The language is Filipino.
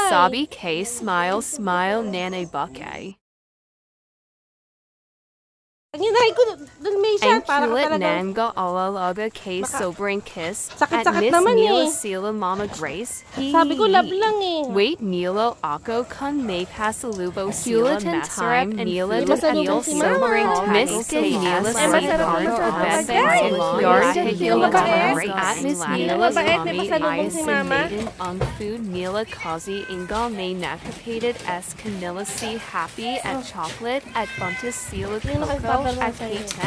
Sabi K smile smile nanay buke. Ginay ko dun may siya Ang para ka kulit talagang nanga alalaga K sobrang kiss sakit-sakit at Miss naman Mila eh. Sila Mama Grace. Sabi ko love lang eh. Wait Milo ako kun may pasalubo Sila Masarap Mila Di masalubong Dapil si Mama. sobrang Miss Mila masarap Sila yung Best bagay. Yard Sino Hila mabait? at Miss Mila Mabait, may Mami pasalubong si Mama. Maiden ang food Mila Kazi Inga may nakapated as Canilla C Happy at Chocolate at Buntis Sila Coco at K10.